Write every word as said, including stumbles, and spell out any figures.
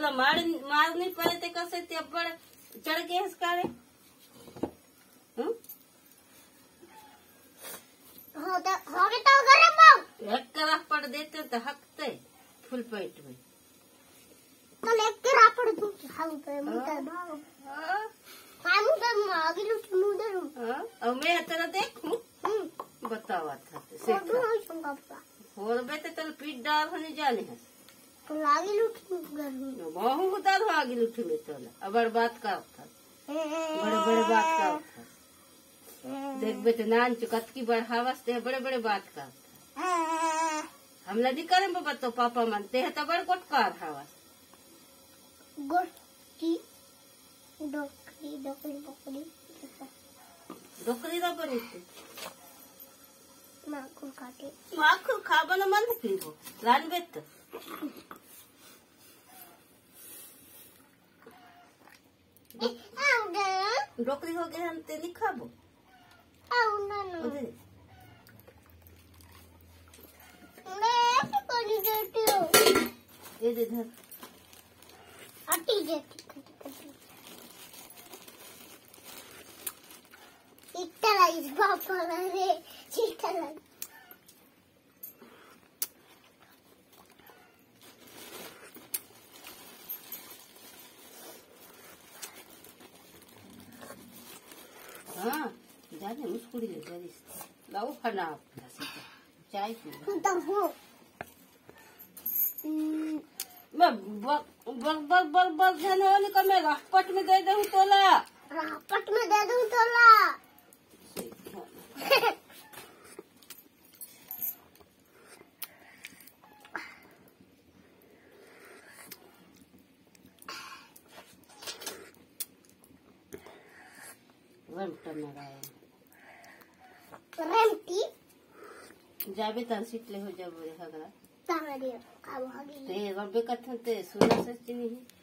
तोला मार मार नहीं पाए थे कैसे ते बड़ चढ़ गए इसकारे हम्म हो तो हो गए तो गरम मां एक करा पड़ देते तो हकते फुल पेट में तो एक करा पड़ दूं हम पे मुंह भाग हां हम तो आगे लुट मुंह दे हां अब मैं तेरा देखूं बतावा था से और बेटे तेरे पीठ डाल होने जाने है तो आगे लुट गरम बहु उतार आगे लुट में तो अब बात का था बड़े बड़े बात का था देख बेटे नान चुकत की बढ़ावस ते बड़े बड़े बात का हम नदी करें बाबा तो पापा मानते हैं तो बड़ कोटकार हवस गोटी डोकरी डोकरी डोकरी डोकरी दा बनी माखू खाते माखू खाबन मन पीबो लान बेत डोकरी हो गए हम ते नहीं खाबो आओ ना ना मैं ऐसे कोनी देती हूँ ये दे धर आटी देती इतना इस बापा रे चिकन हाँ जाने मुस्कुरी ले जरी लाओ खाना चाय पी तो हो मैं बग बग बग बग बग जाने वाली का मैं रापट में दे दूँ तोला रापट में दे दूँ तोला रेमटी जाबे तान सीट ले हो जाबो रे हगरा तारे खाओ हगी ते रबे कथन ते सुना सच्ची नहीं